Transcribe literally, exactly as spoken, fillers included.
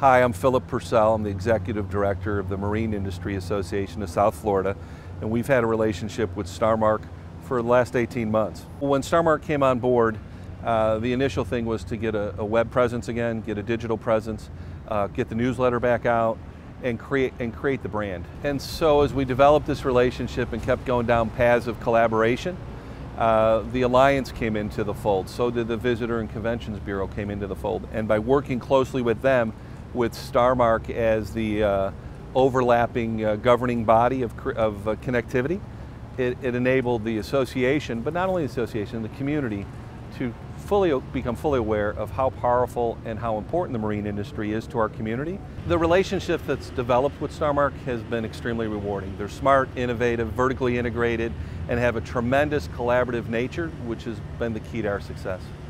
Hi, I'm Philip Purcell. I'm the Executive Director of the Marine Industry Association of South Florida, and we've had a relationship with Star-Mark for the last eighteen months. When Star-Mark came on board, uh, the initial thing was to get a, a web presence again, get a digital presence, uh, get the newsletter back out, and create, and create the brand. And so as we developed this relationship and kept going down paths of collaboration, Uh, the Alliance came into the fold, so did the Visitor and Conventions Bureau came into the fold. And by working closely with them, with Star-Mark as the uh, overlapping uh, governing body of, of uh, connectivity, it, it enabled the association, but not only the association, the community, to fully become fully aware of how powerful and how important the marine industry is to our community. The relationship that's developed with Star-Mark has been extremely rewarding. They're smart, innovative, vertically integrated, and have a tremendous collaborative nature, which has been the key to our success.